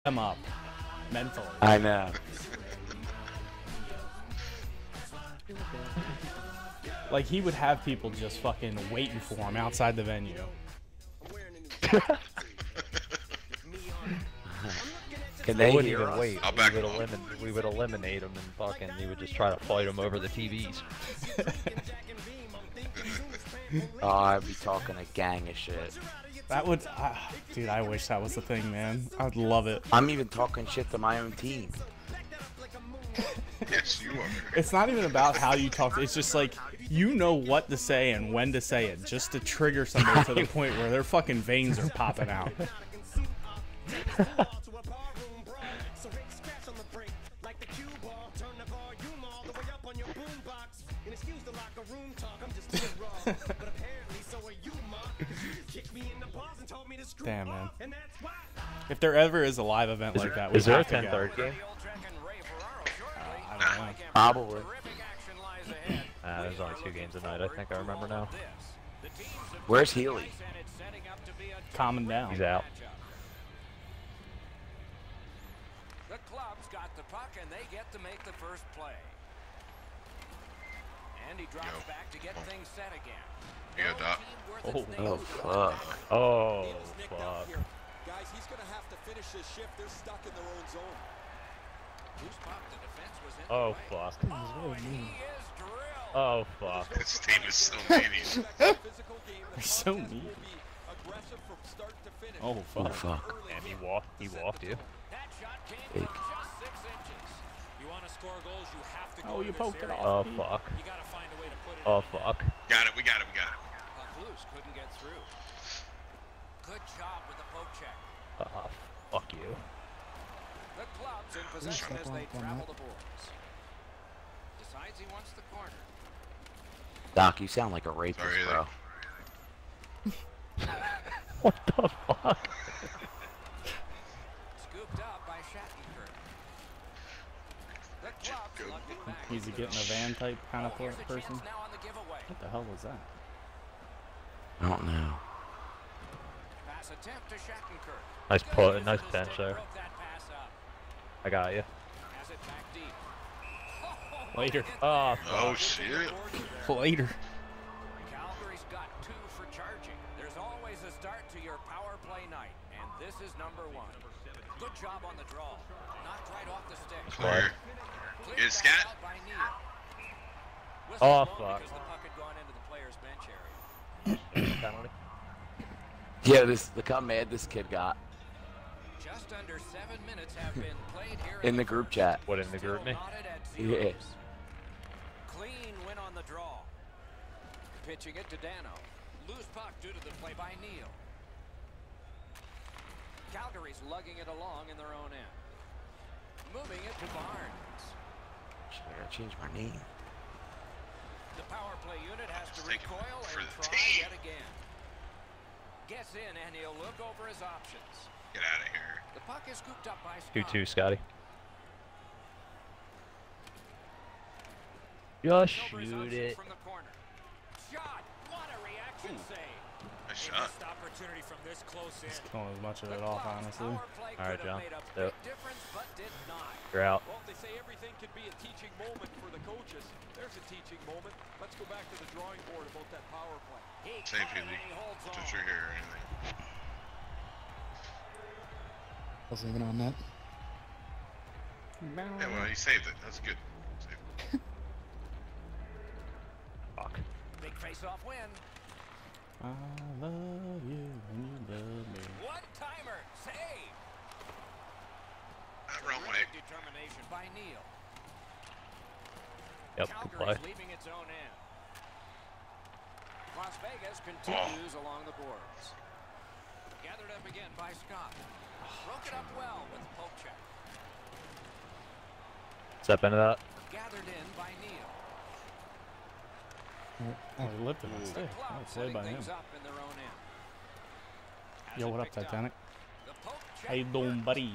them up mentally. I know. Like, he would have people just fucking waiting for him outside the venue. Can They they wouldn't hear even us? wait. I'll back him up. We would eliminate them, and fucking he would just try to fight them over the TVs. Oh, I'd be talking a gang of shit. That would, dude, I wish that was the thing, man. I'd love it. I'm even talking shit to my own team. Yes, you are. It's not even about how you talk. It's just like, you know what to say and when to say it, just to trigger somebody to the point where their fucking veins are popping out. Damn, man. If there ever is a live event like that, we Is there a have to 10:30 go. game? I don't know. Probably. There's only 2 games a night, I think I remember now. Where's Healy? Calming down. He's out. The club's got the puck and they get to make the first play. And he drops back to get things set again. Yeah, Doc. Oh, fuck. Oh, fuck. Guys, he's going to have to finish this shift. They're stuck in their own zone. Loose puck, the defense was in Oh, the way. fuck. Oh, and he is drilled. Oh, fuck. This team is so meaty. They're so mean. Oh, Oh, fuck. fuck. Damn, he walked you. That shot came Big. from just 6 inches. You want to score goals, you have to go Oh, you to this poked it area. off. Oh, fuck. You got to find a way to put it Oh, in. fuck. Got it. We got it. We got it. Puck loose, couldn't get through. Good job with the poke check. Fuck you. The club's in possession as they travel the boards. Decides he wants the corner. Doc, you sound like a rapist, Sorry, bro. What the fuck? Scooped up by Shattenkirk. The club's lugged it back. He's a getting a van type kind of Here's a person. chance now on the giveaway. What the hell was that? I don't know. Pass attempt to Shattenkirk. Nice Good put, use nice of his bench stick, there. broke that pass up. I got you. Has it back deep. Later. Oh, Oh, shit. Later. Calgary's got 2 for charging. There's always a start to your power play night, and this is number 1. Good job on the draw. Knocked right off the stick. Clear. Cleared Is back Scott? out by Neal. Oh, Whistle blown fuck. because the puck had gone into the player's bench area. penalty. Yeah, the how mad this kid got Just under 7 minutes have been played here in the group chat. What, in the Still group me? knotted at Yeah. zeros. Clean win on the draw. Pitching it to Dano. Loose puck due to the play by Neal. Calgary's lugging it along in their own end. Moving it to Barnes. Shit, I gotta change my name. The power play unit has to Just take it recoil for and the try team. yet again. Gets in and he'll look over his options. Get out of here. The puck is scooped up by Scott. 2-2, Scotty. Just Silver's shoot options it. from the corner. Shot. What a reaction save. Nice shot. Missed opportunity from this close in. Killing as much of it off, honestly. All right, John. Yep. Yep. Did not. You're out. Well, they say everything could be a teaching moment for the coaches. There's a teaching moment. Let's go back to the drawing board about that power play. He Save caught it Healy. and he holds Just on. your hair or anything. Wasn't even on that. Yeah, well, he saved it. That's good. Saved it. Fuck. Big face-off win. I love you and you love me. One-timer. Save. Wrong way. Terrific determination by Neal. Yep, good play. Calgary's leaving its own end. Las Vegas continues along the boards. Gathered up again by Scott. Broke it up well with the poke check. Step into that. Gathered in by Neal. Oh, he lifted it. Stay. The Oh, club play setting by him. things up in their own end. Has Yo, it what up, picked up. Titanic? The poke check How you doing, works. buddy?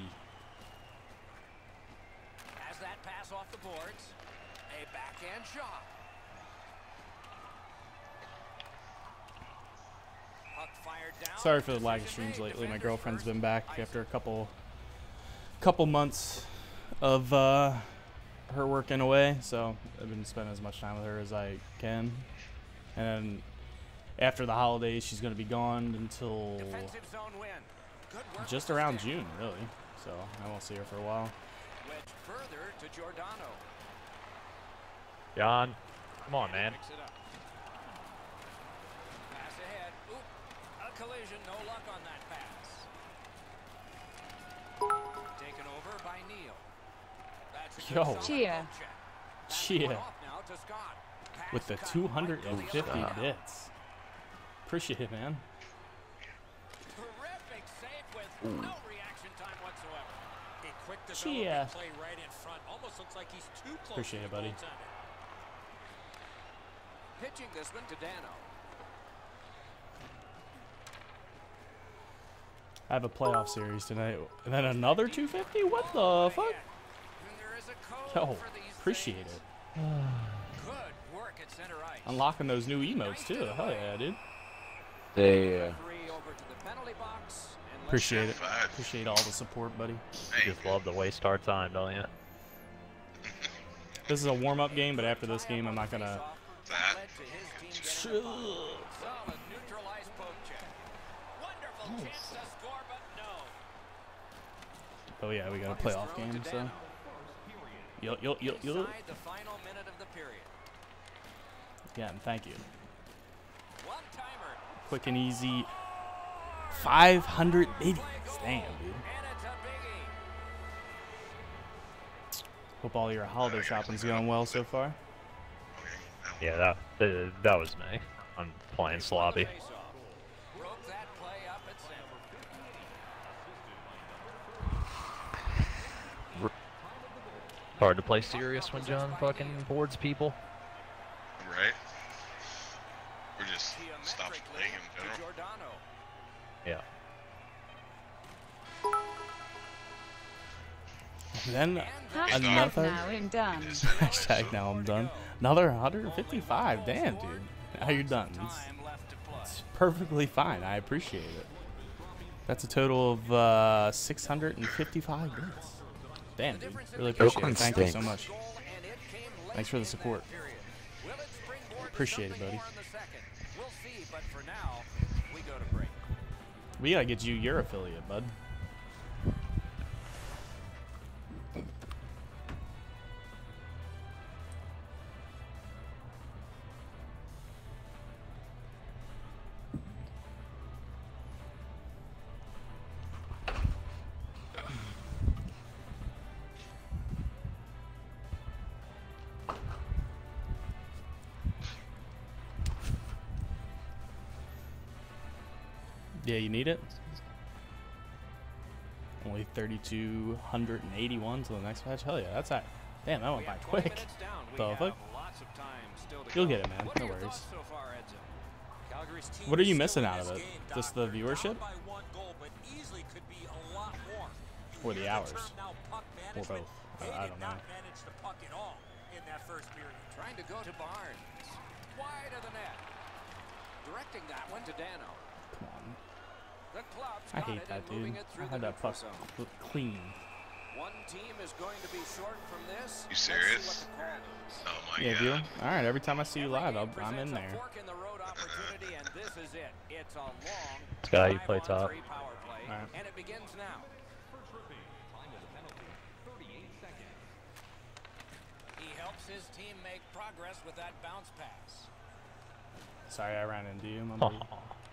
Has that pass off the boards. A backhand shot. Puck fired down. Sorry for the lag Decision streams made. lately. My Defenders girlfriend's first. been back Ice. after a couple couple months of her working away, so I've been spending as much time with her as I can. And then after the holidays, she's going to be gone until Defensive zone win. Good work just with the around stick. June, really. So I won't see her for a while. Wedge further to Giordano. John, come on, man. Picks it up. Pass ahead. Oop. A collision. No luck on that pass. Taken over by Neal. That's a good Yo. solid Cheer. poke check. Passing Cheer. one off now to Scott. Pass With the cut 250 right to the bits. Appreciate it, man. Terrific save with no reaction time whatsoever. A quick Cheer. development play right in front. Almost looks like he's too close. Appreciate to it, the buddy. goaltender. Pitching this one to Dano. I have a playoff series tonight. And then another 250? What the fuck? There is a code Yo, for these appreciate things. it. Good work at center ice. Unlocking those new emotes, too. Hell yeah, dude. They, Three over to the penalty box. And let's Appreciate it. Five. Appreciate all the support, buddy. Hey, You just love to waste our time, don't you? This is a warm-up game, but after this game, I'm not going to... that. led to his team getting a goal. Solid neutralized poke check. Wonderful chance to score, but no. Oh, yeah, we got a playoff game, so... Yo. Inside the final minute of the period. Yeah, and thank you. One timer. Quick and easy. 500 biddies. Damn, dude. And it's a biggie. Hope all your holiday shopping's going well so far. Yeah, that was me. I'm playing sloppy. Face-off. Broke that play up at center. Hard to play serious when John fucking boards people. Right? Or just stop Geometrically playing in to general. Giordano. Yeah. Then Hashtag another... now I'm done. Hashtag now I'm done. Another 155. Damn, dude. Now you're done. It's Time left to play. perfectly fine. I appreciate it. That's a total of 655 bits. Damn, dude. Really appreciate it. Oakland Thank you so stinks. much. Goal, and it came late Thanks for the in that support. period. Will it springboard to Appreciate it, something buddy. more in the second? We'll see, but for now, we go to break. We gotta get you your affiliate, bud. Yeah, you need it? Only 3,281 till the next match? Hell yeah, that's that. Damn, that went by 20 quick. minutes down. We The have fuck? lots of time still to You'll go. get it, man. What are No your worries. thoughts so far, Edzo? Calgary's team What are is you still missing in out of this it? game, Just the Doctor. viewership? Down by one goal, but easily could be a lot more. Or the Hear hours? term now, puck Or management. both. They I did don't not know. manage the puck at all in that first period. Trying to go to Barnes. Wide of the net. Directing that one to Dano. Come on. The club's I got hate it that, and moving dude. it through I the had that neutral puck zone. look clean. One team is going to be short from this. You Let's see serious? what the call is. Oh my Yeah, god. viewer? Alright, every time I see you Every live, game I'm in presents a there. fork in the road opportunity, and this is it. It's a long Scott, you play 5-on-3 top. power play, Alright. and it begins now. He helps his team make progress with that bounce pass. Sorry I ran into you, my buddy.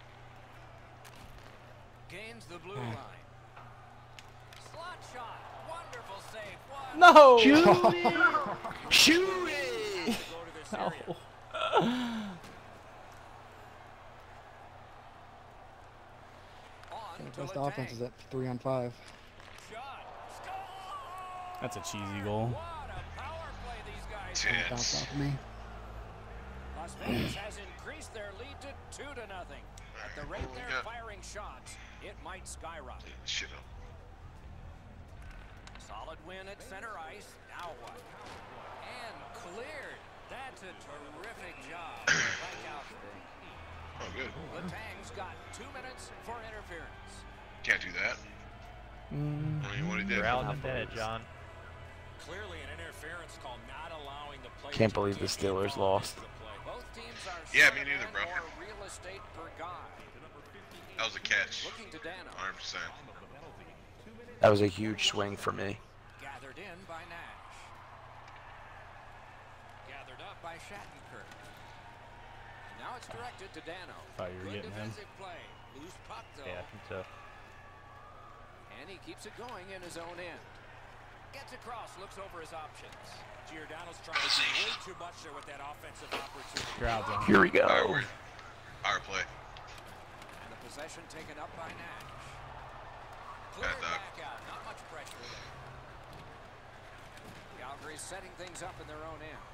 Gains the blue line. Slot shot. Wonderful save. What? No! Shoot it! To go to this area. No. On to Best Letang. offense is at 3-on-5. Shot. Score! That's a cheesy goal. What a power play these guys Trying to have. bounce off of me. Las Vegas has increased their lead to 2-0. At the rate they're firing shots, it might skyrocket. Shit up. Solid win at center ice. Now what? And cleared. That's a terrific job. Like out. Oh, good. Letang's got 2 minutes for interference. Can't do that. I mean, what he did. You're out in a minute, John. Clearly an interference call not allowing the play. Can't believe the Steelers lost. Both teams are Yeah, me neither, bro. more real estate per guy. That was a catch. Looking to Dano. 100%. That was a huge swing for me. Gathered in by Nash. Gathered up by Shattenkirk. And now it's directed to Dano. Thought you were Good getting him. defensive play. Loose puck though. Yeah, I think so. And he keeps it going in his own end. Gets across, looks over his options. Giordano's trying to do way too much there with that offensive opportunity. You're out, John. Here we go. Power play. And the possession taken up by Nash. Bad Cleared dog. back out, not much pressure there. Calgary's setting things up in their own end.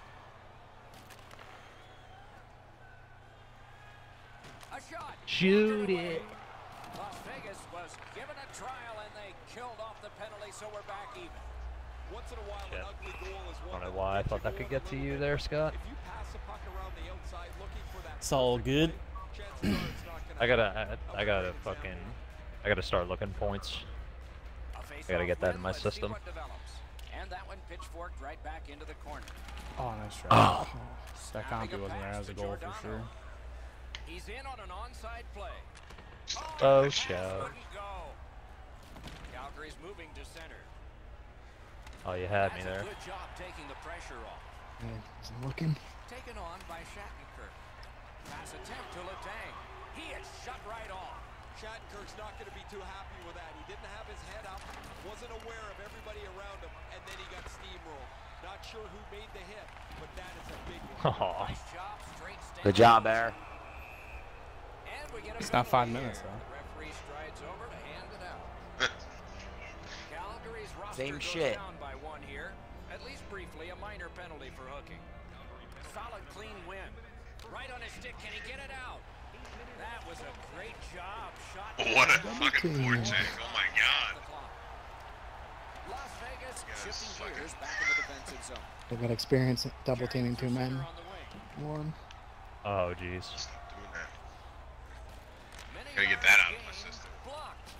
A shot. Shoot Knocked away. it. Las Vegas was given a trial and they killed off the penalty, so we're back even. Once in a while, Shit. an ugly goal is I one don't know that why I gets thought your that could goal get a to little you bit. there, Scott. If you pass the puck around the outside looking for that It's all perfect good. play, chances are it's not gonna I gotta fucking, I gotta start looking points. I gotta get that in my Let's see system. what develops. And that one pitchforked right back into the corner. Oh, nice try. Oh. That Compy wasn't there as a goal for sure. He's in on an onside play. Oh, the pass show. wouldn't go. Calgary's moving to center. Oh, you had me That's there. a good job taking the pressure off. Yeah, wasn't looking. Taken on by Shattenkirk. Pass attempt to Letang. He is shut right off. Shattenkirk's not going to be too happy with that. He didn't have his head up, wasn't aware of everybody around him, and then he got steamrolled. Not sure who made the hit, but that is a big one. Aw. Nice job, straight stand. Good job, Bear. And we get a It's not 5 penalty minutes, here. though. The referee strides over to hand it out. Calgary's roster Same goes shit. down by one here. At least briefly, a minor penalty for hooking. Solid, clean win. Right on his stick. Can he get it out? That was a great job. Shot. What a fucking forecheck. Oh my god. Las Vegas Yes, shifting fucking- gears back in the defensive zone. They've got experience double teaming two men. Center on the wing. One. Oh, jeez. Stop doing that. Many Gotta get yards that out of my gained, system. blocked.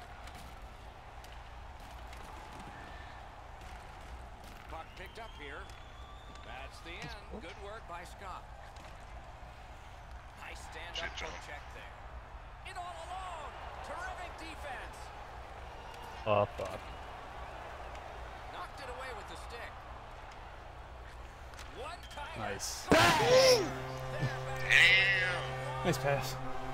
Puck picked up here. That's the end. Good work by Scott. Nice stand-up Shit, John. poke check there. In all alone. Terrific defense. Oh, fuck. Knocked it away with the stick. One time. Nice. Damn. Nice pass.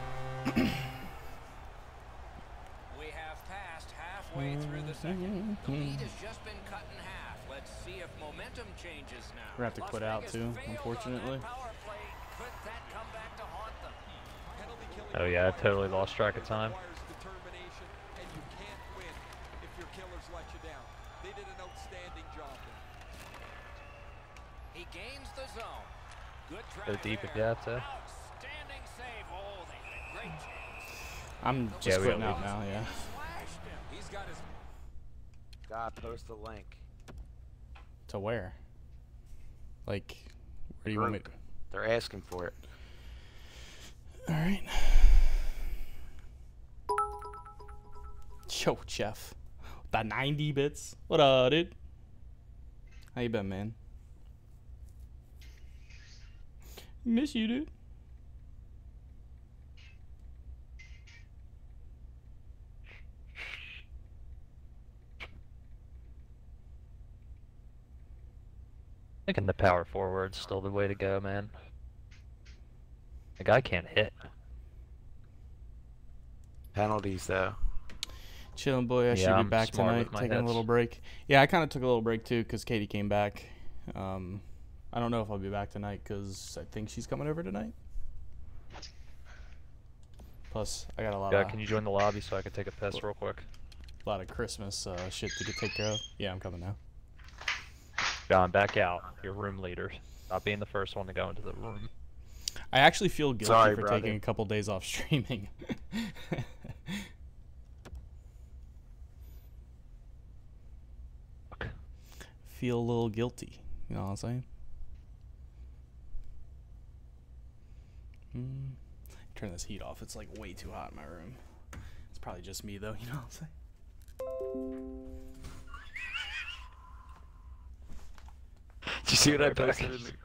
We have passed halfway through the second. The lead has just been cut in half. Let's see if momentum changes now. We're gonna have to Las quit out, Vegas too, failed on unfortunately. that power play. Could that come back to haunt them? Penalty killing Oh, yeah, I totally requires lost track of time. determination, and you can't win if your killers let you down. They did an outstanding job there. He gains the zone. Good Go track deep if there. you have to. Outstanding save. Oh, they had a great chance. I'm Yeah, just we quitting don't out now, yeah. Slashed him. He's got his God, post a link. To where? Like, where do you want me to... They're asking for it. Alright. Yo, Jeff. The 90 bits. What up, dude? How you been, man? Miss you, dude. Thinking the power forward's still the way to go, man. The guy can't hit. Penalties, though. Chilling, boy. I Yeah, should be I'm back smart tonight. with my Taking a hits. little break. Yeah, I kind of took a little break too because Katie came back. I don't know if I'll be back tonight because I think she's coming over tonight. Plus, I got a lot Yeah, of can you join the lobby so I can take a piss real quick? Christmas shit to get take care of. Yeah, I'm coming now. John, back out. You're room leader. Stop being the first one to go into the room. I actually feel guilty Sorry, for brother. taking a couple days off streaming. Fuck. Feel a little guilty. You know what I'm saying? Turn this heat off. It's like way too hot in my room. It's probably just me though. You know what I'm saying? you see what I Right back. posted? in the-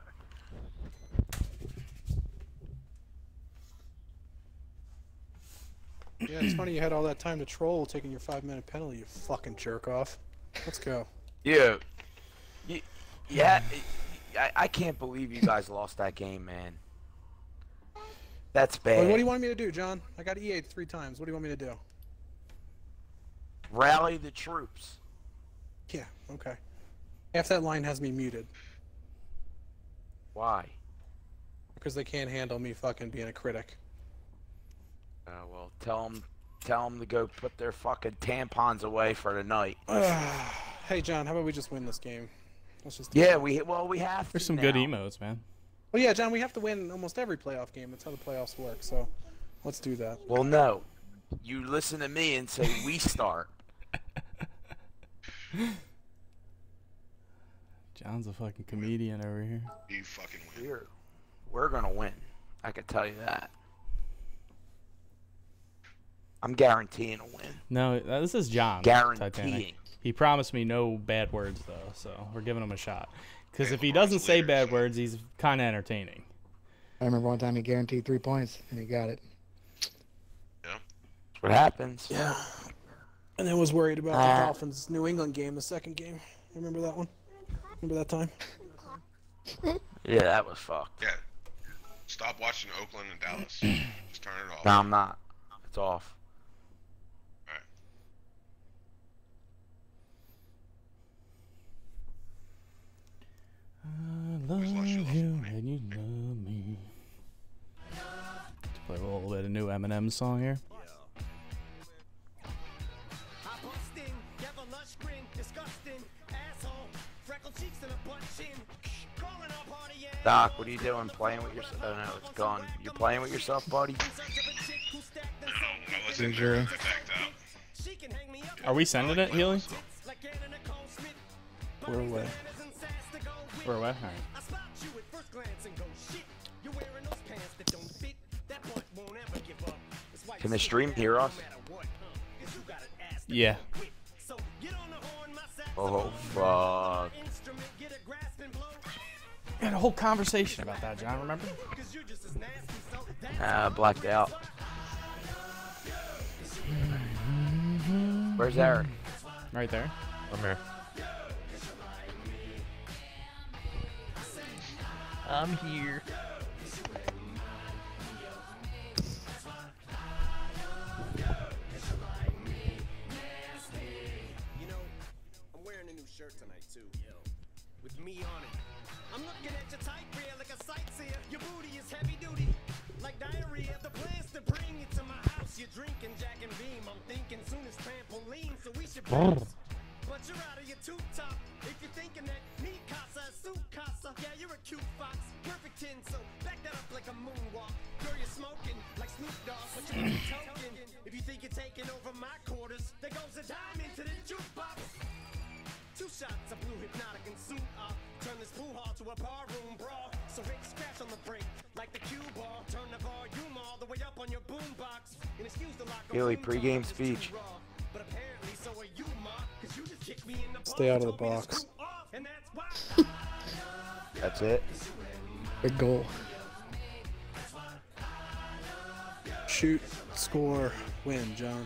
Yeah, it's funny you had all that time to troll taking your 5-minute penalty, you fucking jerk off. Let's go. Yeah. Yeah. I can't believe you guys lost that game, man. That's bad. Well, what do you want me to do, John? I got EA'd 3 times. What do you want me to do? Rally the troops. Yeah, okay. Half that line has me muted Why? because they can't handle me fucking being a critic. Well, tell them to go put their fucking tampons away for the night. Hey, John, how about we just win this game? Let's just. Yeah, we have to. There's some good emotes, man. Well, yeah, John, we have to win almost every playoff game. That's how the playoffs work. So, let's do that. Well, no. You listen to me and say we start. John's a fucking comedian over here. You fucking win. We're gonna win. I can tell you that. I'm guaranteeing a win. No, this is John. Guaranteeing. Titanic. He promised me no bad words though, so we're giving him a shot. Because if he doesn't say bad words, he's kind of entertaining. I remember one time he guaranteed 3 points, and he got it. That's what happens. Yeah. And then was worried about the Dolphins New England game, the second game. Remember that one? Remember that time? Yeah, that was fucked. Yeah. Stop watching Oakland and Dallas. Just turn it off. No, I'm not. It's off. Alright. I love you and you love me. Let's play a little bit of new Eminem song here. Doc, what are you doing? Playing with yourself? Oh no, it's gone. You're playing with yourself, buddy? No, I was in there. I backed out. Are we sending it, Healy? We're away. We're away? Alright. Can the stream hear us? Yeah. Oh, fuck. We had a whole conversation about that, John, remember? Blacked out. Where's Eric? Right there. I'm here. I'm here. You know, I'm wearing a new shirt tonight too. With me on it. I'm looking at your tight rear like a sightseer. Your booty is heavy duty, like diarrhea. The plans to bring it to my house. You're drinking Jack and Beam. I'm thinking soon as trampoline, so we should bounce. But you're out of your tube top. If you're thinking that me casa is su casa, yeah, you're a cute fox. Perfect 10, so back that up like a moonwalk. Girl, you're smoking like Snoop Dogg, but you're a token. If you think you're taking over my quarters, there goes a dime into the jukebox. 2 shots of blue hypnotic and suit up. Turn this pool hall to a bar room brawl. So hit scratch on the break like the cue ball. Turn the volume all the way up on your boombox. And excuse the locker Healy, room pre-game talk is too speech. raw. But apparently so are you, Ma, 'cause you just kicked me in the Stay out of the told me to box. screw off, and that's why. That's it? Big goal. Shoot, score, win, John.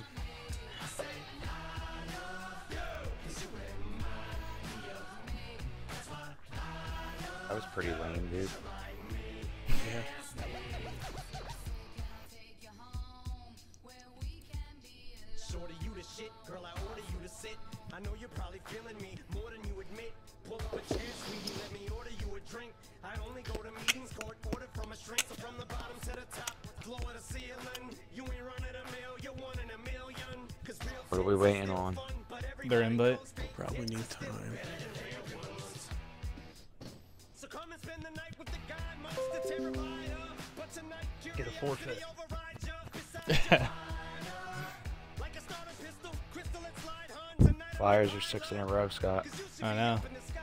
That was pretty lame, dude. Yeah. Shorty, you the shit, girl, I order you to sit. I know you're probably feeling me more than you admit. Pull up a chair, sweetie, let me order you a drink. I only go to meetings, court order from a shrink. So from the bottom to the top, floor to the ceiling. You ain't running a mill, you're 1 in a million. 'Cause real What are we waiting on? Their invite. Probably need time. So come and spend the night with the guy most to terrify her. But tonight you'll Get a be forfeit. able to override you beside like a starter pistol, crystal and slide hun tonight. Flyers are 6 in a row, Scott. I know.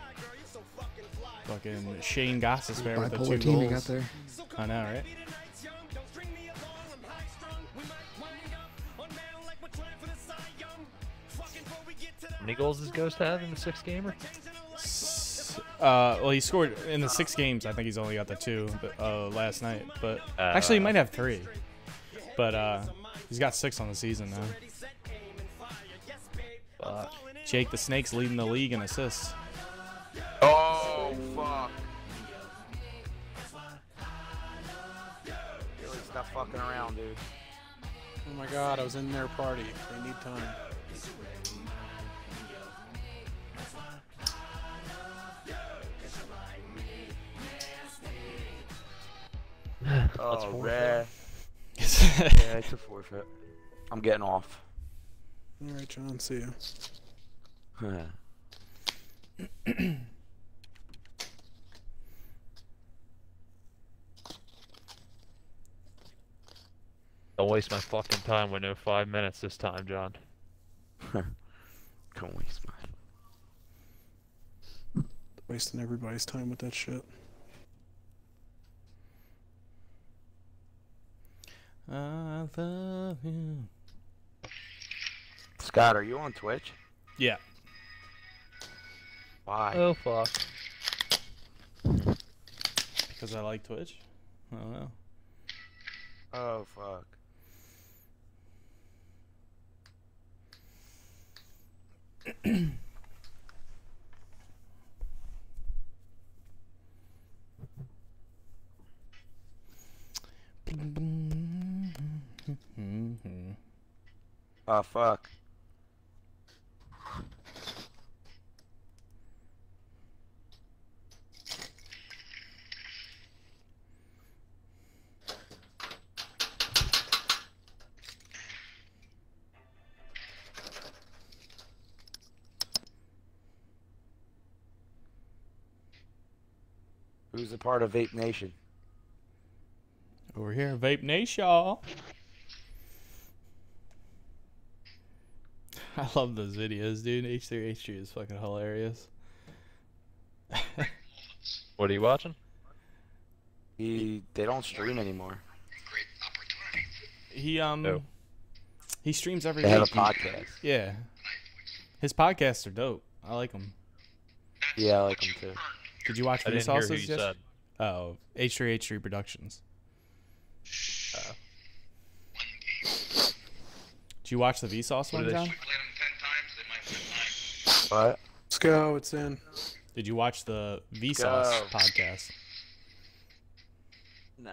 Fucking Shane Gostisbehere with the 2 Bipolar team you got goals. there. I know, right? How many goals does Ghost have in the 6th gamer? points. Well, he scored in the 6 games. I think he's only got the 2 last night. But actually, he might have 3. But he's got 6 on the season now. Jake the Snake's leading the league in assists. Oh, fuck. Really, stop fucking around, dude. Oh my god, I was in their party. They need time. Oh, man. Yeah, it's a forfeit. I'm getting off. Alright, John, see you. Don't waste my fucking time with no 5 minutes this time, John. Don't waste mine. Wasting everybody's time with that shit. I love you. Scott, are you on Twitch? Yeah. Why? Oh fuck. Because I like Twitch? I don't know. Oh, fuck. Oh, fuck. Who's a part of Vape Nation? Over here, Vape Nation. I love those videos, dude. H3H3 is fucking hilarious. What are you watching? They don't stream anymore. He streams every They have a week. podcast. Yeah. His podcasts are dope. I like them. Yeah, I like them too. Did you watch I didn't hear who Vsauce's? you said. Oh, H3H3 Productions. Did you watch the Vsauce one, John? What? Let's go, it's in. Did you watch the Vsauce Go. podcast? No.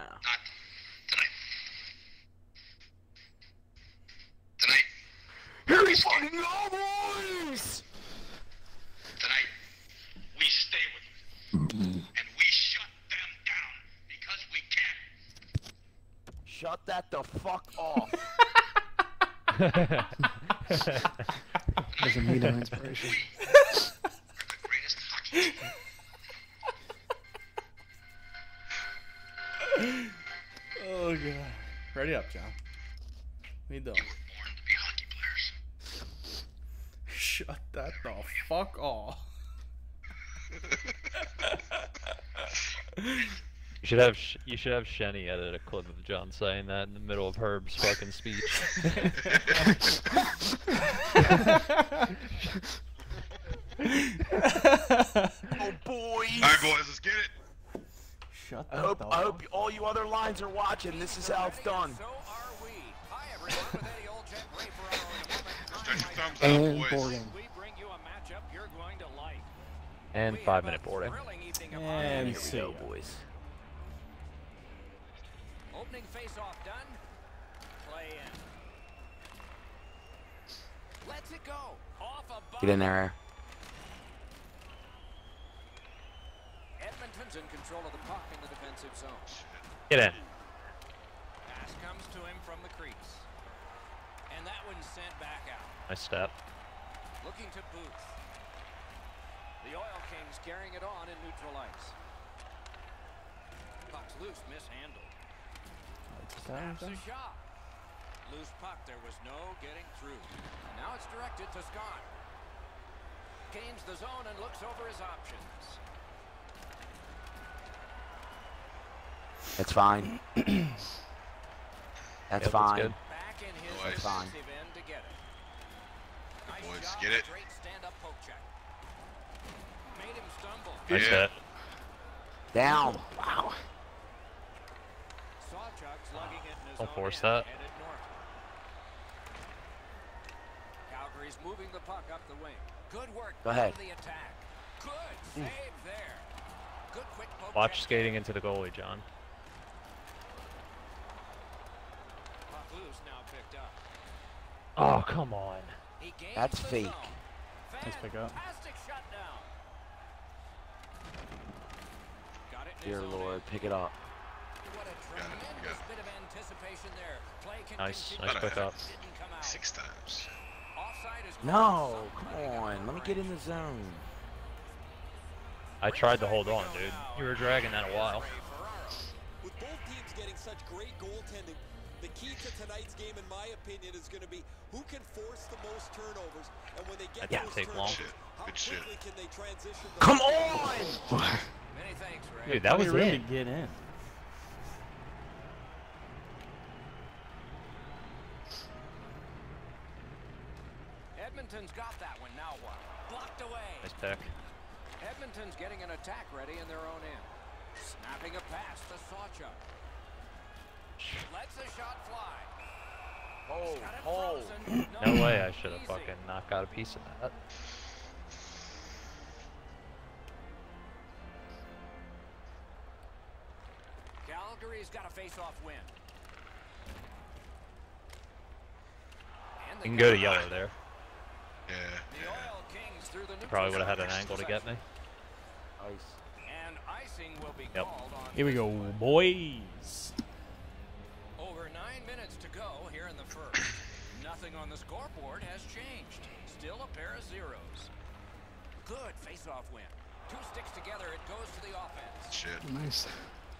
Tonight. Here we fucking go, boys! Tonight, we stay with them. And we shut them down because we can. Shut that the fuck off. There's a Mito inspiration. We're the greatest hockey team. Oh god. Ready up, John. What you doing? We were born to be hockey players. Shut that the fuck off. You should have Shenny edit a clip of John saying that in the middle of Herb's fucking speech. Oh, boys! Alright, boys, let's get it. Shut I that hope, the I hope all you other lines are watching. This is how it's done. So are we. Hi, everyone. With Eddie Olczyk, Ray Ferraro, Stretch your thumbs And out, boys. boarding. we bring you a matchup you're going to like. And We have 5-minute a boarding. thrilling evening of And hockey. see ya. boys. Opening face-off done. Play in. Let's it go. Off a Get in there. Edmonton's in control of the puck in the defensive zone. Get in. Pass comes to him from the crease. And that one's sent back out. Nice step. Looking to Booth. The Oil Kings carrying it on in neutral ice. Puck's loose, mishandled. Snaps a shot. Loose puck, there was no getting through. And now it's directed to Scott. Gains the zone and looks over his options. That's fine. That's Yep, that's fine. good. Back in his Boys. defensive end to get it. Nice Boys, job, get it. Great stand-up poke check. Made him stumble. Nice Yeah. hit. Down. Wow. Sawchuk slugging it in his Don't own force end, that. headed north. Calgary's moving the puck up the wing. Good work. Go ahead. The attack. Good save there. Good quick poke Watch check. skating into the goalie, John. Puck loose now picked up. Oh, come on. He gains That's the fake. zone. Nice pickup. Fantastic shutdown. Got it in Dear his own Lord, end. pick it up. What a Got it, tremendous got it. bit of anticipation there. Play can Nice, continue. nice pickup. Didn't come out. 6 times. Offside is No, come on. Let me get in the zone. I tried to hold on, dude. You were dragging that a while. With both teams getting such great goaltending, the key to tonight's game, in my opinion, is going to be who can force the most turnovers, and when they get That didn't those take long. turnovers, how Good shit. quickly can they transition? Come on! Many thanks, Ray. Dude, that was Plenty of room it. to get in. Edmonton's got that one. Now what? Blocked away. Nice pick. Edmonton's getting an attack ready in their own end. Snapping a pass to Sawchuk. Lets a shot fly. Oh, Got it oh. frozen. No way I should have Easy. fucking not got a piece of that. Calgary's got a face-off win. And You can go to yellow there. Yeah, The yeah. Oil Kings through the neutral Probably would have had zone. an angle to get me. Nice. And icing will be Yep. called on. Here we this go, one. boys. Over 9 minutes to go here in the first. Nothing on the scoreboard has changed. Still a pair of zeros. Good face-off win. Two sticks together, it goes to the offense. Shit. Nice.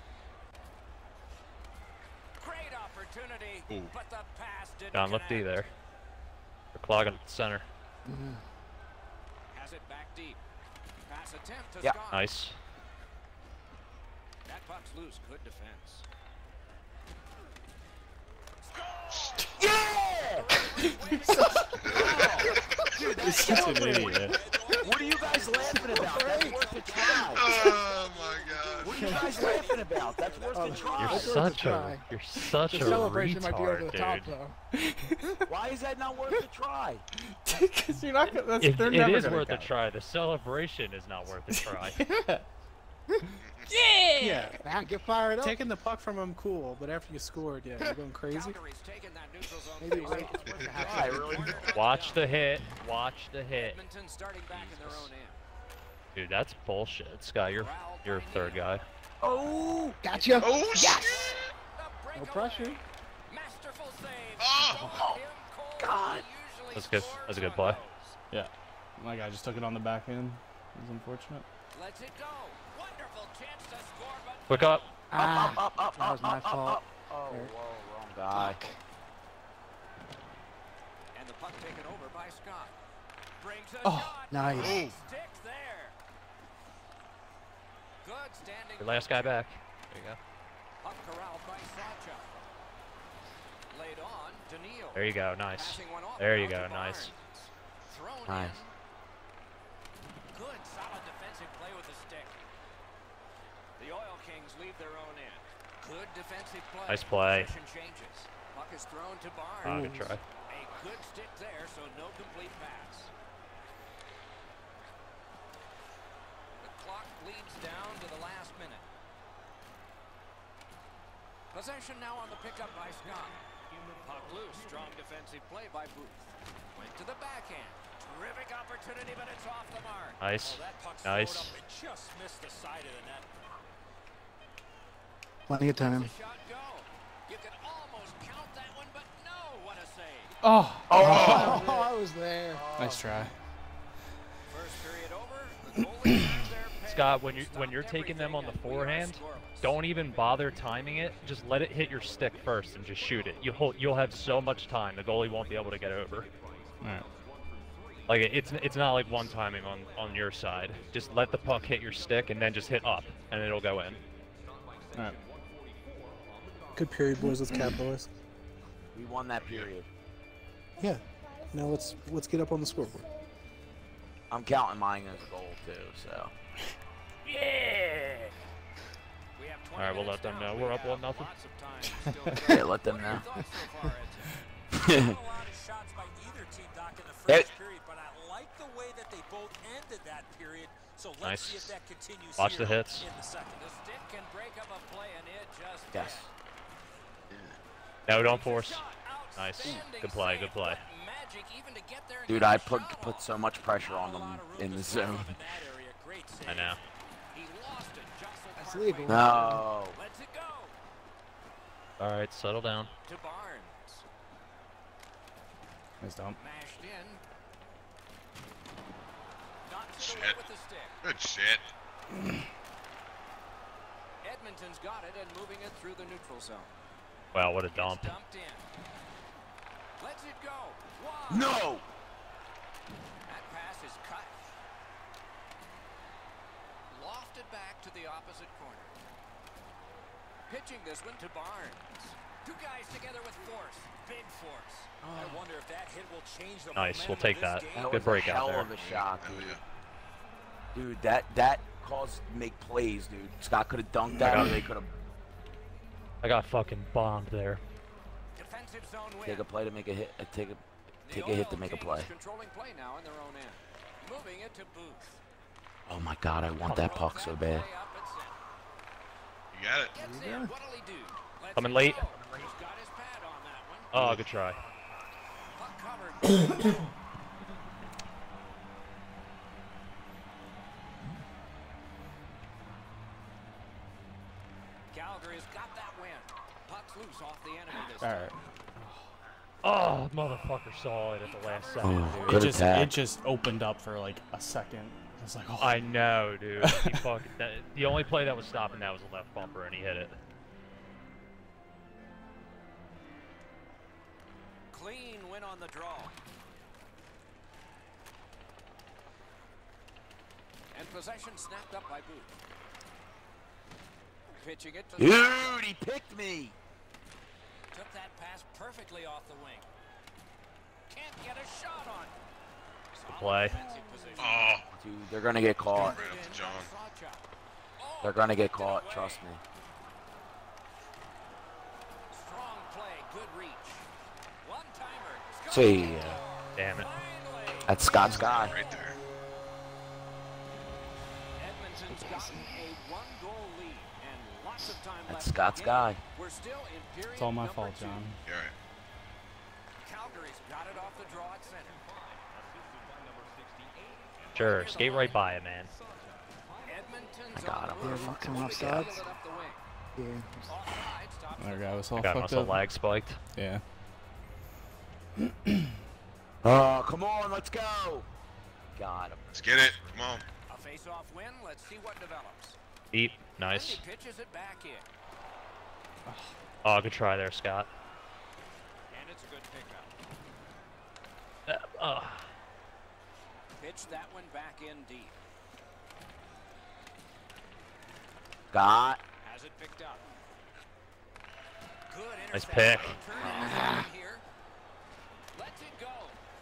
Great opportunity, Ooh. but the pass didn't John, look D connect. there. They're clogging at the center. Has it back deep. Pass attempt to Yeah. Scott. Nice. That puck's loose. Good defense. Yeah! You're such an idiot. What are you guys laughing about? That's worth a try. Oh my god. What are you guys laughing about? That's worth a You're try. That's worth a such a try. you're such The a celebration might be over retard, the top, dude. though. Why is that not worth a try? Because you're not gonna. It They're never is gonna worth a count. try. The celebration is not worth a try. Yeah. Now get fired up. Taking the puck from him, cool, but after you scored, yeah, you're going crazy. Calgary's taking that neutral zone Maybe face-off. wait. It's worth a try, really. Watch the hit. Watch the hit. Edmonton starting back in their own end. Dude, that's bullshit. Sky, you're third guy. Oh! Gotcha. Oh shit! The No breakaway. pressure. Masterful save. Oh! Don't hit him cold. God. He usually That's good. scores That's a good on play. those. Yeah. My guy just took it on the back end. It was unfortunate. Lets it go. Wonderful chance to score, but Quick up. Ah, that was my fault. Oh, There. whoa, wrong guy. and the puck taken over by Scott. Brings a Oh, shot. nice. Great stick there. Good standing. Your last guy back. There you go. Puck corralled by Sawchuk. Laid on to Neal. There you go. Nice. Passing one off There you now go. to Nice. Barnes. Thrown Nice. in. Good, solid defensive play with the stick. The Oil Kings leave their own end. Good defensive play. Nice play. Position changes. Puck is thrown to Ah, Barnes. good try. A good stick there, so no complete pass. The clock bleeds down to the last minute. Possession now on the pickup by Scott. Puck loose. Strong defensive play by Booth. Went to the backhand. Terrific opportunity, but it's off the mark. Nice. Oh, that puck Nice. slowed up and just missed the side of the net. Plenty of time. The shot go. You can almost count that one, but no, what a save. Oh. Oh, I was there. Nice try. First period over. The goalies have their pay. Scott, when Stopped you're taking them on the everything, and we are forehand, scoreless. don't even bother timing it. Just let it hit your stick first and just shoot it. You'll have so much time. The goalie won't be able to get over. All right. Like it's not like one timing on your side. Just let the puck hit your stick and then just hit up and it'll go in. All right. Good period, boys. Let's capitalize. We won that period. Yeah. Now let's get up on the scoreboard. I'm counting mine as a goal too, so. Yeah. All right, we'll let them know. We're up 1-0. Yeah, let them know. Not a lot of shots by either team, Doc, in the first period, but I like the way that they both ended that period. So let's see if that continues. Watch the hits. In the second. The stick can break up a play, and it just Yes. No, don't force. Nice. Good play. Good play. Dude, I put so much pressure on them in the zone. I know. That's legal. No. Let's it go. All right, settle down. To Barnes. Nice dump. Mashed in. Knocks it Shit. away with the stick. Good shit. Edmonton's got it and moving it through the neutral zone. Wow, what a dump. It's dumped in. Let's it go. Wide. No. That pass is cut. Lofted back to the opposite corner. Pitching this one to Barnes. Two guys together with force. Big force. I wonder if that hit will change the Nice, we'll momentum take of this that. game. That Good was break a out hell there. of a shot, Hell dude. yeah. Dude, that caused make plays, dude. Scott could have dunked that, or they could have I got fucking bombed there. Defensive zone win. take a play to make a hit. Take a The hit to Oil make a Kings play. controlling play now in their own end. Moving it to Booth. Oh my God, I want that puck so bad. Play up at center. You got it. Gets in. What'll he do? Let's Coming it late. go. He's got his pad on that one. Oh, good try. Puck covered. Calgary's got that win. Puck's loose off the enemy this All time. right. Oh, motherfucker saw it at the last second, Oh, dude. good It attack. just opened up for like a second. I was like, oh. I know, dude. He fucking, the only play that was stopping that was a left bumper, and he hit it. Clean win on the draw. And possession snapped up by Booth. Pitching it to Dude, he picked me. Took that pass perfectly off the wing. Can't get a shot on. Solid Play. defensive position. Oh, Dude, they're gonna get caught. right up to John. They're gonna get caught. Trust me. Strong play, good reach. One timer. See, Damn it. that's Scott's guy. Right there. Edmonton's gotten a one-goal lead and lots of time That's left in the Scott's game. guy. We're still in period It's all my number fault, 2. John. You're right. Calgary's got it off the draw at center. Sure, skate right by it, man. Edmonton's I got on him. the move. Yeah, Fuck, coming off Field sides. it up the wing. Yeah. Offside, stops That the guy was all That guy fucked must have up. lag spiked. Yeah. Oh, come on, let's go. Got him. Let's get it. Come on. A face-off win. Let's see what develops. Deep. Nice. Lindy pitches it back in, Oh, good try there, Scott. and it's a good pickup. Pitch that one back in deep. Got. Has it picked up. Good Nice interception. pick. Turn it here. Lets it go.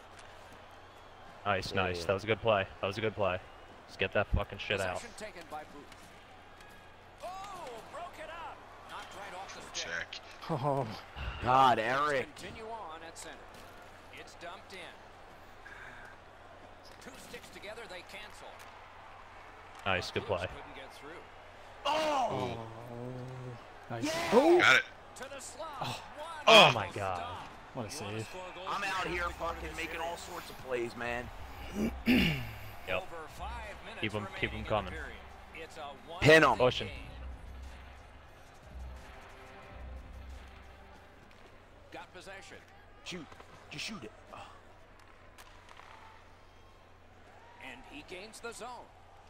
Nice, nice. Yeah. That was a good play. That was a good play. Let's get that fucking shit out. Possession taken by Booth. Oh, broke it up. Knocked right off the stick. Check. Oh, God, Eric. Continue on at center. It's dumped in. Two sticks together, they cancel. Nice, good play. Couldn't get through. Oh. Nice. Got it. To the slot. Oh my god. What a save. I'm out here fucking making all sorts of plays, man. Yep. Over 5 minutes Keep 'em remaining in the coming. period. It's a Pin 'em. one-game Pushing. game. Got possession. Shoot. Just shoot it. Oh. And he gains the zone.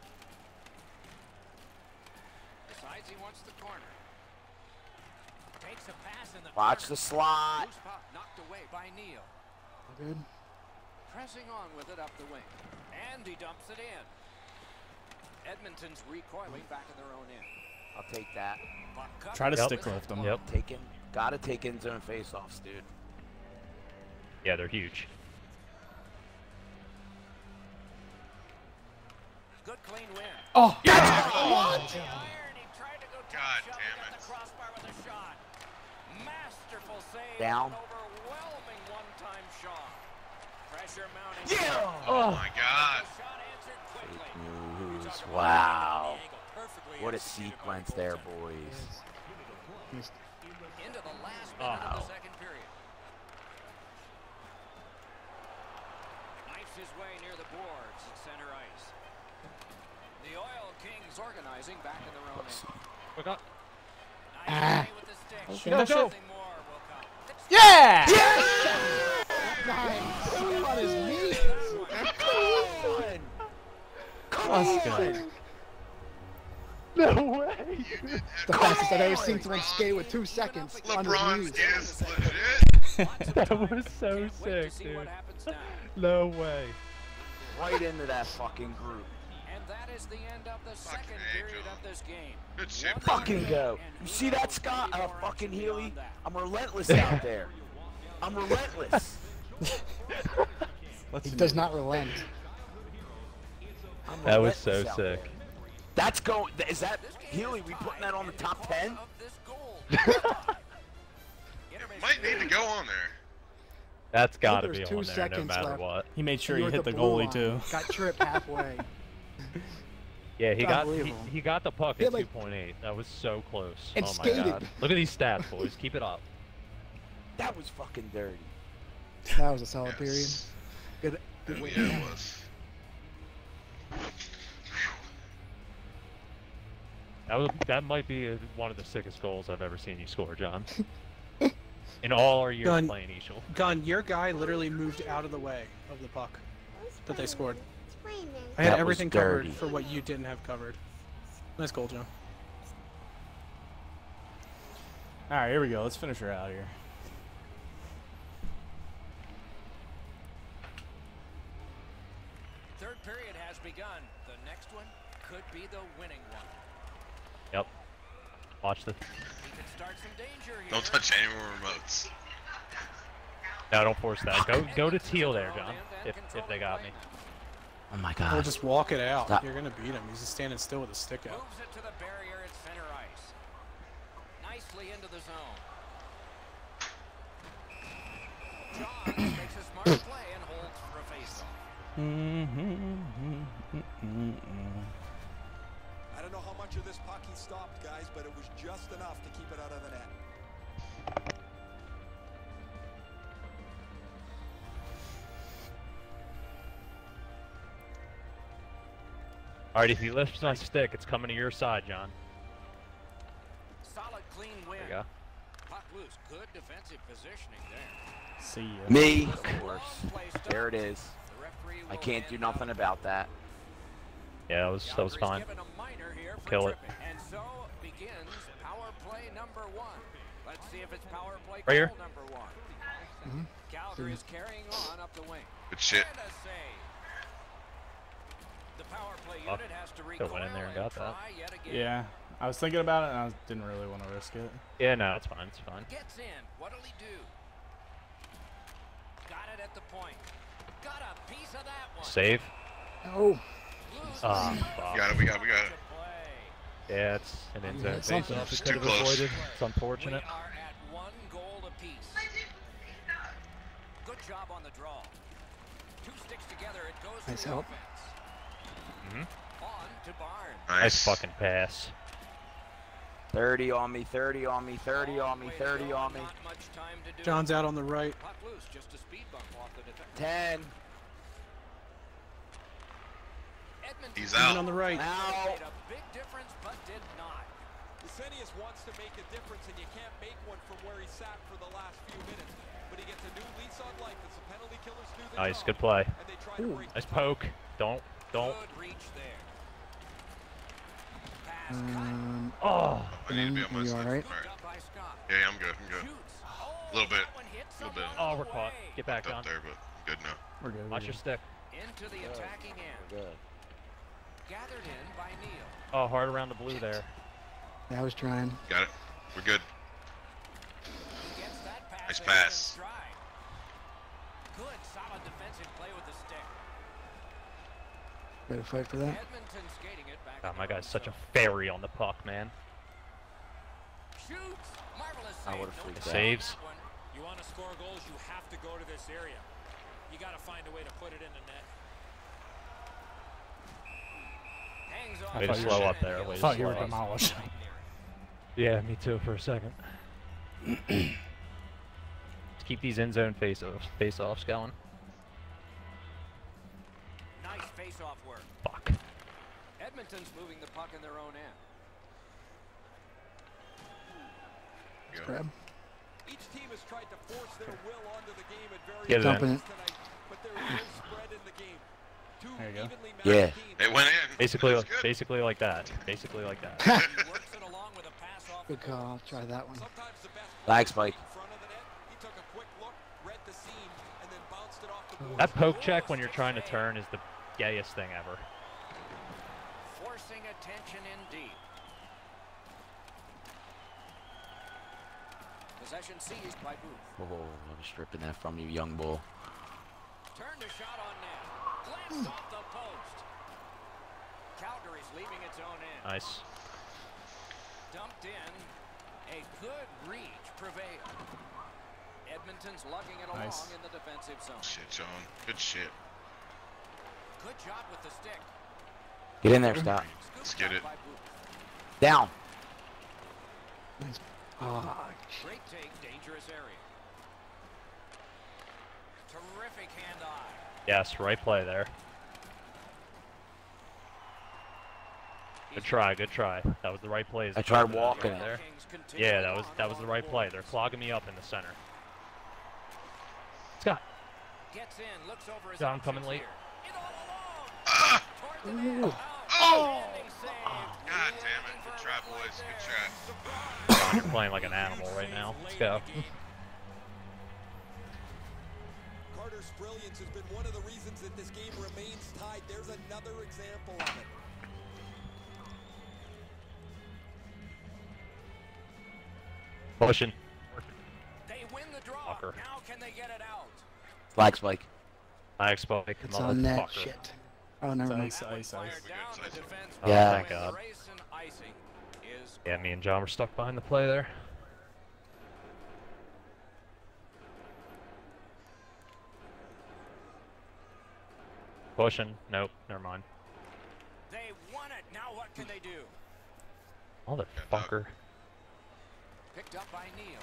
Decides he wants the corner. Takes a pass in the Watch corner. the slot. Loose puck knocked away by Neal. good. Pressing on with it up the wing. And he dumps it in. Edmonton's recoiling back in their own end. I'll take that. Puck cut Try to Yep. stick lift them. Yep. Taking. Gotta take in zone faceoffs, dude. Yeah, they're huge. Good clean win. Oh, Yeah. What? God damn it. Crossbar with a shot. Masterful save. Down. An overwhelming one-time shot. Pressure mounting. Yeah. Oh my God. Shot answered quickly. Fake news. Talk about Wow. the angle. Perfectly What a executed by the sequence there, goaltender. boys. Into the last minute of the second period. Knifes his way near the boards at center ice. The Oil Kings organizing back in their own end. Look up. Nice play with the stick. Okay. Go, go. Something more will come. yeah! Nice. On his knees. Let's go. No way. The fastest I've ever seen someone skate with 2 seconds on his LeBron knees. is legit. That was so sick, See dude. what happens now. No way. Right into that fucking group. And that is the end of the second A, period John. of this game. Good shit, One brother. Fucking go. You see that, Scott? Fucking Healy? I'm relentless out there. I'm relentless. He does not relent. I'm That was so relentless out sick. there. That's going. Is that Healy? We putting that on the top 10? of this goal. Might need to go on there. That's got to there's be 2 on there no seconds matter left. what. He made sure You he were hit at the blue goalie line. too. Got tripped halfway. Yeah, he got Unbelievable. he got the puck He at had, like- 2.8. That was so close. And oh skated. my god. Look at these stats, boys. Keep it up. That was fucking dirty. That was a solid period. Yes. Good. Hell yeah, it was. That might be one of the sickest goals I've ever seen you score, John. In all our years Gun. playing Eagle. Gun, your guy literally moved out of the way of the puck that they scored. I had That was everything covered dirty. for what you didn't have covered. Nice goal, Joe. All right, here we go. Let's finish her out here. Third period has begun. The next one could be the winning one. Yep. Watch the. He could start some danger here. Don't touch any more remotes. No, don't force that. Go to Teal there, John. If they got me. Oh my We'll god. just walk it out. Stop. You're gonna beat him. He's just standing still with a stick out. Moves it to the barrier at center ice. Nicely into the zone. John makes a smart play and holds for a faceoff. I don't know how much of this puck he stopped, guys, but it was just enough to keep it out of the net. Alright, if he lifts my stick, it's coming to your side, John. Solid, clean win. There you go. Puck loose. Good defensive positioning there. See ya. Me, of course. There it is. The referee I will can't do hand nothing out. about that. Yeah, that was Calgary's fine. given a minor here for Kill it. tripping. And so begins power play number 1. Let's see if it's power play Right here. goal number 1. Calgary is carrying on up the wing. Good shit. And a save. The power play Oh, unit has to could've went in there and got that. try yet again. Yeah, I was thinking about it and I didn't really want to risk it. Yeah, no, it's fine. It's fine. Gets in. What'll he do? Got it at the point. Got a piece of that one. Save. Oh, Ah, We fuck. got it, we got it, we got it. Yeah, it's an end zone something. face-off. It's It too could have close. avoided. It's We unfortunate. are at 1 goal apiece. Good job on the draw. 2 sticks together. It goes Nice to the help. offense. On to Barnes. Nice fucking pass. 30 on me, 30 on me, 30 on me, 30 on me. Not much time to do John's it. out on the right. Puck loose. Just a speed bump off the defense. 10. Edmonton He's Even out. on the right. Now. made a big difference, but did not. Wisenius wants to make a difference, and you can't make one from where he sat for the last few minutes. But he gets a new lease on life as the penalty killers do their Nice, job, good play. and they try to break Nice the tie. poke. Don't. Good reach there. Pass Oh. I need to be on my you side. alright? cut. Alright. Up by Scott. Yeah, I'm good, I'm good. Shoots. A little bit. That one hits Little bit. along Oh, the we're caught. way. Get back, Up John. there, but I'm good now. We're good. Watch your stick. Into the attacking end. Good. Gathered in by Neal. Oh, hard around the blue there. I was trying. Got it. We're good. Gets that pass. Nice ahead in pass. stride. Good, solid defensive play with the stick. Better fight for that. Edmonton skating it back. God, my guy's such a fairy on the puck, man. Shoots. Marvelous I save. would have freaked out. Saves. You want to score goals, you have to go to this area. You got to find a way to put it in the net. Hangs I Way thought to you slow were- up there. Way I to thought you slow were up. demolished. Yeah, me too for a second. Let's keep these end zone face-offs going. Nice face-off work. Fuck. Edmonton's moving the puck in their own end. Go. Grab. Each team has tried to force their will onto the game at various Get it Dumping in. it. tonight, but there is no spread in the game. Two There you go. evenly matched Yeah. teams. It went in. Basically, That's good. basically like that. Basically like that. He works it along with a pass off. Good call. I'll try that one. Sometimes the best Lag play spike. in front of the net. He took a quick look, read the seam, and then bounced it off the board. That poke check when you're trying to turn is the gayest thing ever. Forcing attention in deep. Possession seized by Booth. Oh, I'm stripping that from you, young bull. Turned a shot on net. Glanced off the post. Calgary's leaving its own end. Nice. Dumped in. A good reach prevailed. Edmonton's lugging it along Nice. in the defensive zone. Shit, John. Good shit. Good job with the stick. Get in there, stop. Let's get it. By Booth. Down. Nice. Ah, Great take, dangerous area. Terrific hand-eye. Yes, right play there. Good try, good try. That was the right play. I tried walking right it. there. Kings continue Yeah, on that was the right along play. boards. They're clogging me up in the center. Scott, Gets in, looks over his John coming options late. here. In all alone. Ah! Toward the net. Oh! Outstanding save. God damn it. Good try, boys. Good try. John, you're playing like an animal right now. Let's go. Carter's brilliance has been one of the reasons that this game remains tied. There's another example of it. Pushing. They win the draw. Fucker. Now can they get it out? Flag spike. I expect it's on net. motherfucker. Shit. Oh, never mind. Ice, ice, Fired ice. down, the Good. defense Yeah. Thank God. Grayson icing is Yeah, me and John were stuck behind the play there. Pushing. Nope, never mind. They won it. Now what can they do? Motherfucker. Picked up by Neal.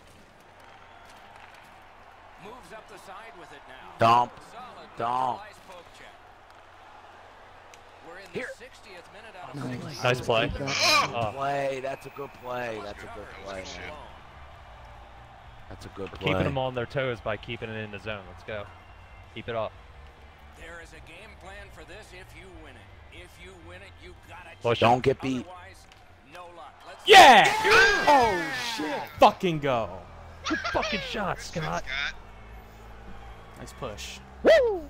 Moves up the side with it now. Dump. Solid Dump. neutralized poke check. We're in Here. the 60th minute out of Nice. play. Nice play. Good Oh, Play. That's a good play. That's a good play, That was good man. That's a good we're play. keeping them on their toes by keeping it in the zone. Let's go. Keep it up. There is a game plan for this if you win it. If you win it, you got it. Push. Don't get beat. Otherwise, no luck. Let's Yeah! Oh, shit. Fucking go. Good fucking shot, Scott. Scott. Nice push. Woo!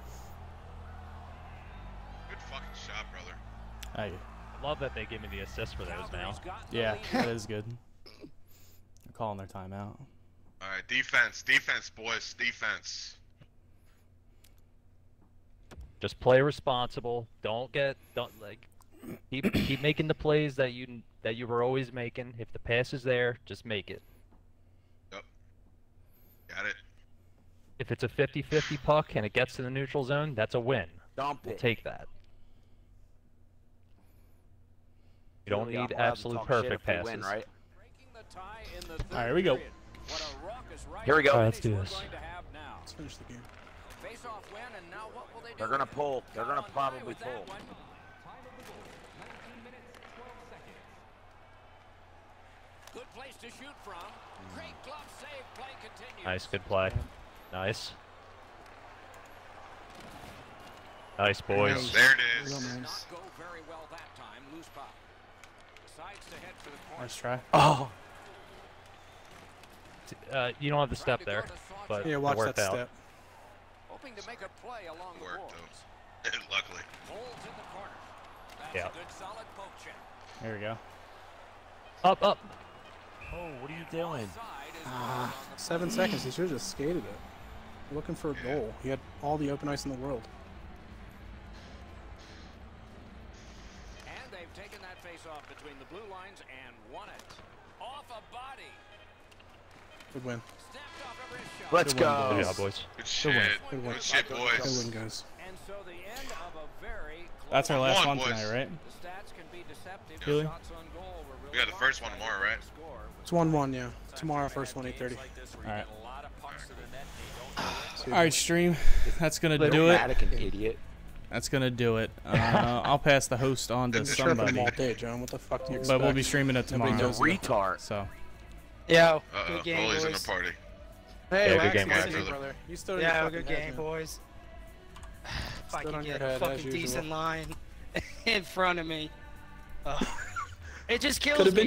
Good fucking shot, brother. Hey, I love that they give me the assist for those now. Calgary's got the yeah, lead. that is good. They're calling their timeout. All right, defense, defense, boys, defense. Just play responsible. Don't keep making the plays that you were always making. If the pass is there, just make it. Yep. Got it. If it's a 50-50 puck and it gets to the neutral zone, that's a win. Dump We'll it. take that. You don't Really, I'm need allowed to absolute talk shit perfect if we passes. win, right? Breaking the tie in the third All right, here we go. period. What a raucous right Here we go. All right, let's do we're this. going to have now. Let's finish the game. Face off win, and now what will they do? They're gonna pull. They're gonna Gone by probably with that pull. one. Good place to shoot from. Great glove save. Play continues. Nice, good play. Nice. Nice, boys. There it is. Real Did nice. not go very well that time. Loose puck. Decides to head for the corner. Nice try. Oh. You don't have the step there, but Yeah, it watch that worked out. step. Hoping to make a play along the Worked, boards. though. Luckily. Holds in the corner. That's Yeah. a good solid poke check. There we go. Up, up. Oh, what are you doing? Side is Ah, on the 7 seconds. He should have just skated it. Looking for a Yeah. goal. He had all the open ice in the world. taken that face-off between the blue lines and won it. Off a body. Good win. Snapped off over his shot. Let's Good win, go. Good job, boys. Good shit. Good win. Good shit, Good boys. win, guys. And so the end of a very close That's our last Come on, one boys. tonight, right? The stats can be deceptive. Really? Shots on goal were really We got the first one tomorrow, right? It's 1-1, yeah. Tomorrow, first one, 8:30. Alright. See you. Alright, stream. That's gonna Little do it. Madigan idiot. That's gonna do it. I'll pass the host on to Been chirping them somebody. all day, John. What the fuck do you expect? But we'll be streaming it Nobody tomorrow. knows Retard. So. Yo, Uh-oh, good game, Bully's in boys. the party. Hey, Yeah, Max, good game, good guys. to see you, brother. You stood on Yeah, your good fucking game, head, man. boys. If I Stood could on your get head, a as fucking usual. decent line in front of me. It just kills Could've me.